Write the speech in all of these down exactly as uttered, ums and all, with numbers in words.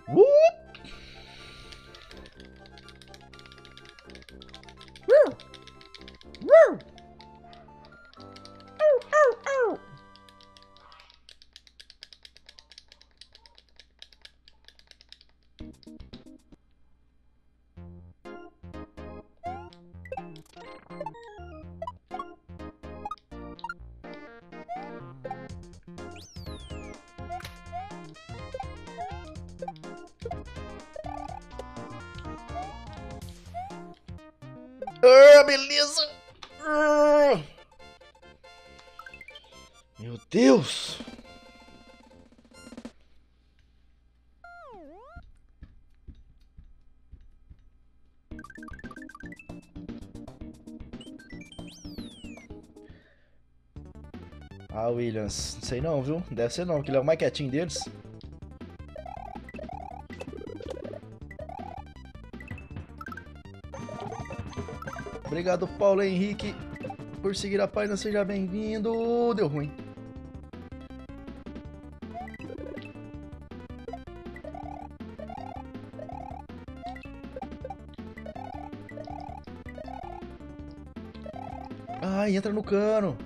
Uh! Uh! Uh! Au, au, au. Ah, beleza! Ah. Meu Deus! Ah, Williams, não sei não, viu? Deve ser não, que ele é o mais quietinho deles. Obrigado, Paulo Henrique, por seguir a página. Seja bem-vindo. Deu ruim. Ai, entra no cano.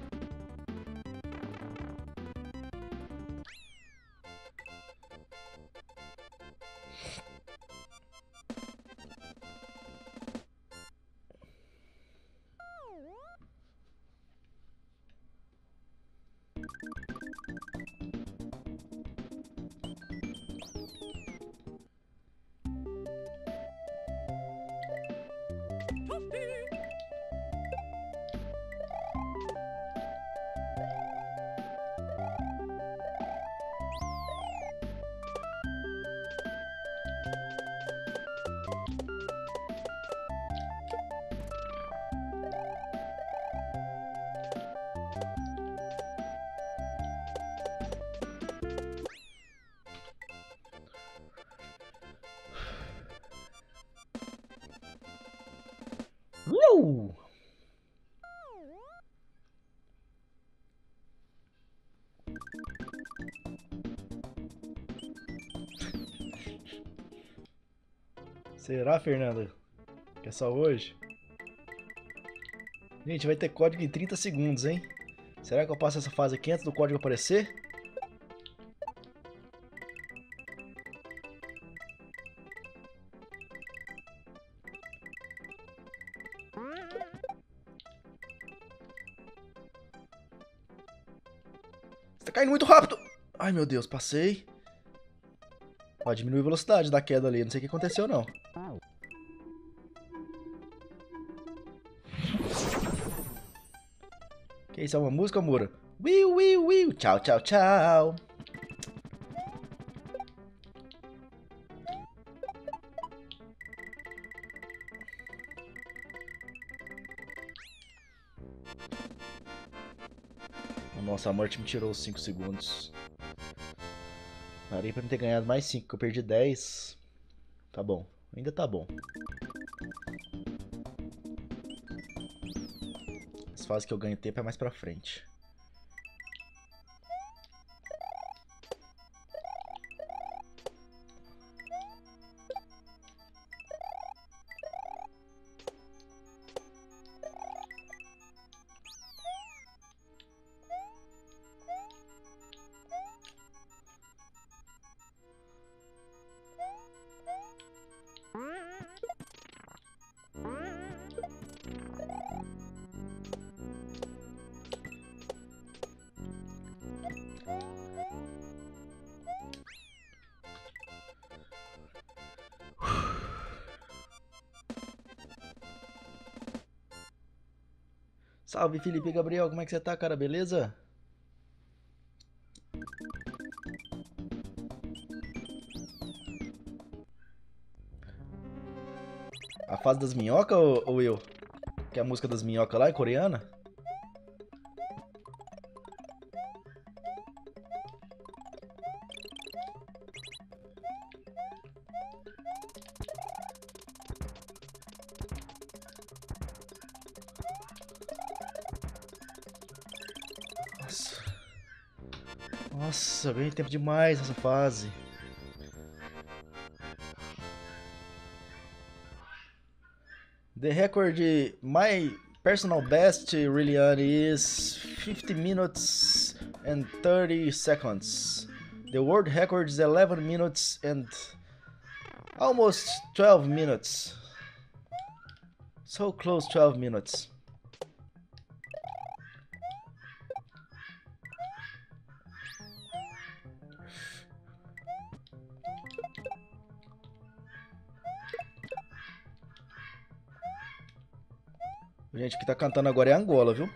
Uh! Será, Fernanda? Que é só hoje? Gente, vai ter código em trinta segundos, hein? Será que eu passo essa fase aqui antes do código aparecer? Você tá caindo muito rápido! Ai, meu Deus, passei. Ó, diminui a velocidade da queda ali. Não sei o que aconteceu, não. Que isso, é uma música, Mura? Wiu, wiu, wiu. Tchau, tchau, tchau. Nossa, a morte me tirou os cinco segundos. Parei pra me ter ganhado mais cinco, que eu perdi dez. Tá bom, ainda tá bom. As fases que eu ganho tempo é mais pra frente. Salve, Felipe Gabriel, como é que você tá, cara? Beleza? A fase das minhocas, ou, ou eu? Que é a música das minhocas lá, é coreana? Nossa. Nossa, ganhei tempo demais nessa fase. The record, my personal best, Liliane, is fifty minutes and thirty seconds. The world record is eleven minutes and almost twelve minutes. So close, twelve minutes. Gente, o que tá cantando agora é Angola, viu?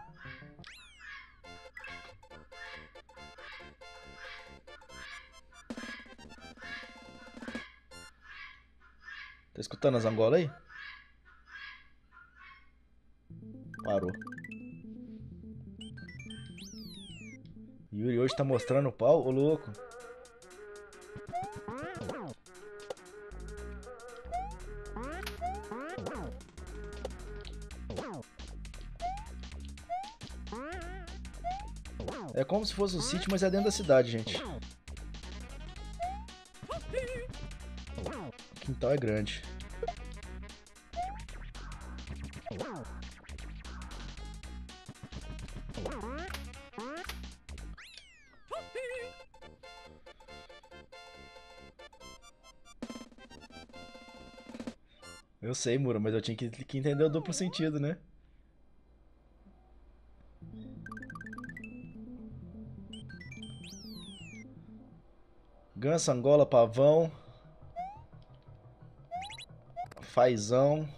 Tá escutando as Angola aí? Parou. Yuri hoje tá mostrando o pau, ô louco. É como se fosse um sítio, mas é dentro da cidade, gente. O quintal é grande. Eu sei, Mura, mas eu tinha que, que entender o duplo sentido, né? Ganso, Angola, pavão. Fazão.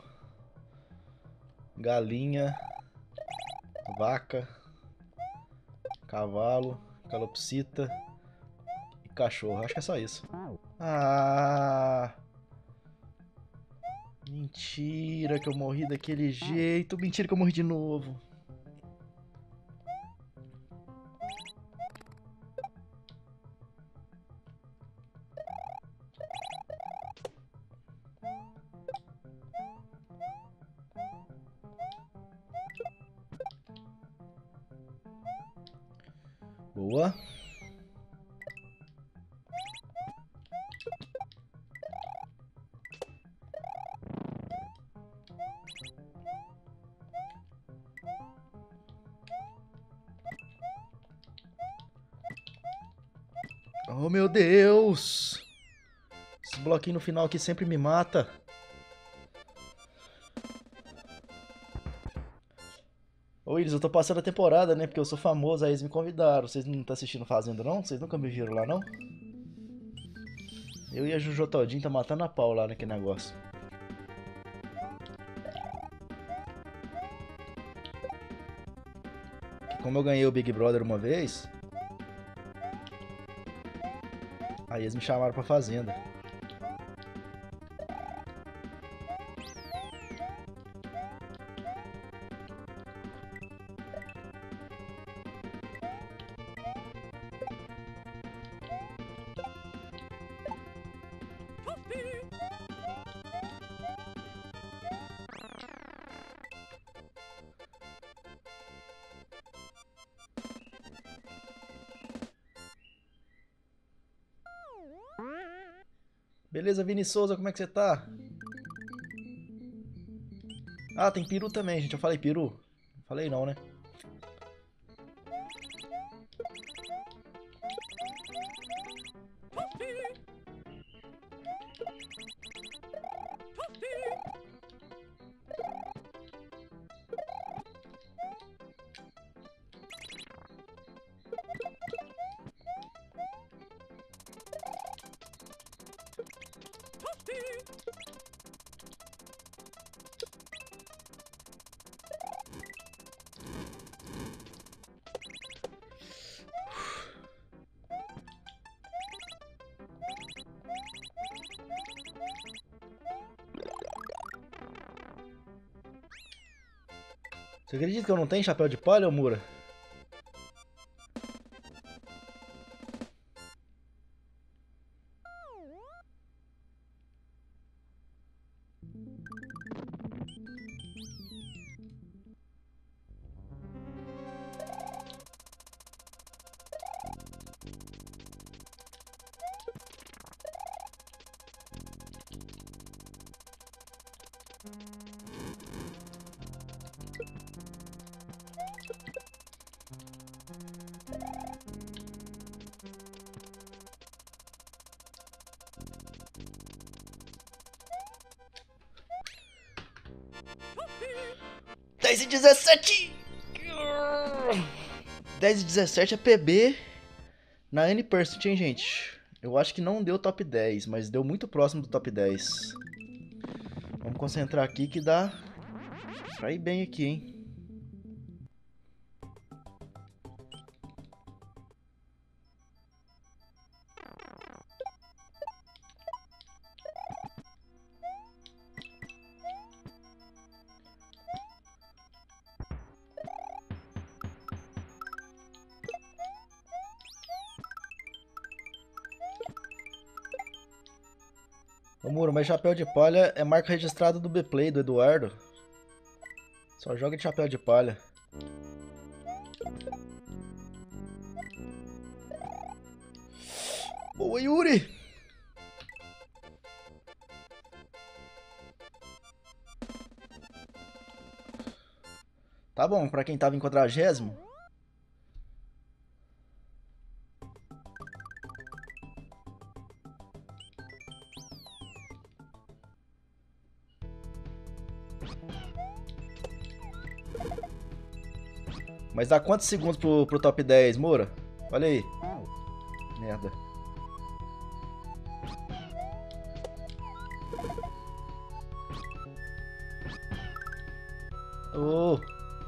Galinha. Vaca. Cavalo. Calopsita. E cachorro. Acho que é só isso. Ah... Mentira que eu morri daquele jeito. Mentira que eu morri de novo. Boa. Oh, meu Deus! Esse bloquinho no final aqui sempre me mata. Ô, Iris, eu tô passando a temporada, né? Porque eu sou famoso, aí eles me convidaram. Vocês não estão assistindo Fazenda, não? Vocês nunca me viram lá, não? Eu e a Juju Todinho tá matando a pau lá naquele negócio. Como eu ganhei o Big Brother uma vez... Aí eles me chamaram pra Fazenda. Beleza, Vini Souza, como é que você tá? Ah, tem peru também, gente. Eu falei peru? Falei não, né? Você acredita que eu não tenho chapéu de palha, ô Mura? dez e dezessete! dez e dezessete é P B na N-Percent, hein, gente? Eu acho que não deu top dez, mas deu muito próximo do top dez. Vamos concentrar aqui que dá pra ir bem aqui, hein? Ô Muro, mas chapéu de palha é marca registrada do B-Play, do Eduardo. Só joga de chapéu de palha. Boa, Yuri! Tá bom, pra quem tava em quadragésimo. Mas dá quantos segundos pro, pro top dez, Moura? Olha aí. Merda. Oh.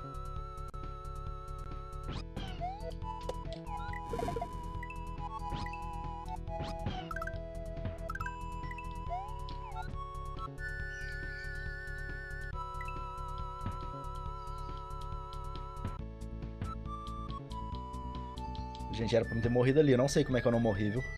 Gente, era pra me ter morrido ali. Eu não sei como é que eu não morri, viu?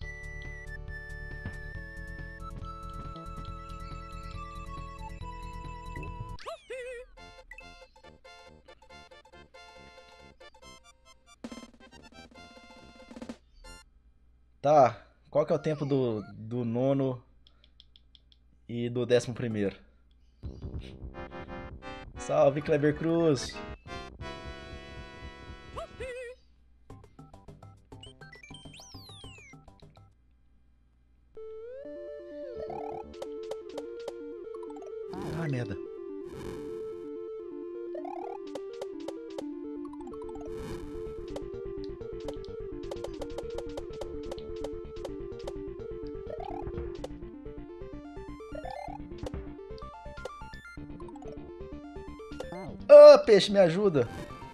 Tá. Qual que é o tempo do, do nono e do décimo primeiro? Salve, Kleber Cruz! Ah, merda. Ah, peixe, me ajuda.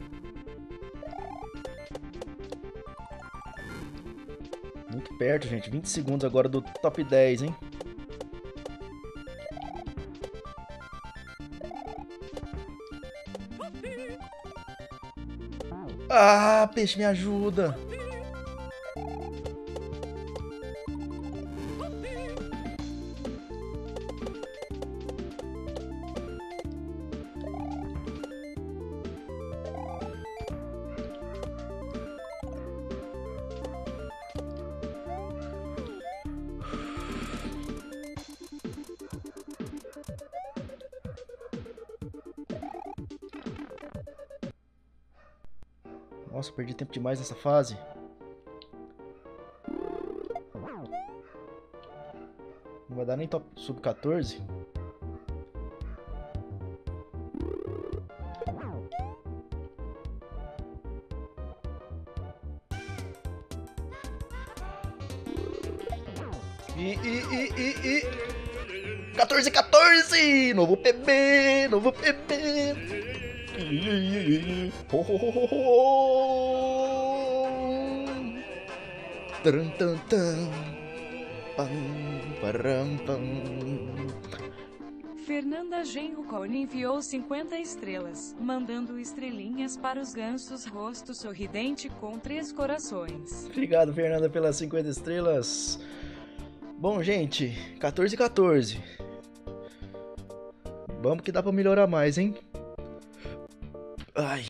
Muito perto, gente. vinte segundos agora do top dez, hein? Ah, peixe, me ajuda. Nossa, perdi tempo demais nessa fase. Não vai dar nem top sub quatorze. E, e, e, e, e... quatorze, quatorze! Novo P B! Novo P B! Ho, ho, ho, ho, ho. Tum, tum, tum. Pam, param, pam. Fernanda Genrucone enviou cinquenta estrelas, mandando estrelinhas para os gansos, rosto sorridente com três corações. Obrigado, Fernanda, pelas cinquenta estrelas. Bom, gente, quatorze, quatorze. Vamos que dá pra melhorar mais, hein? Ai.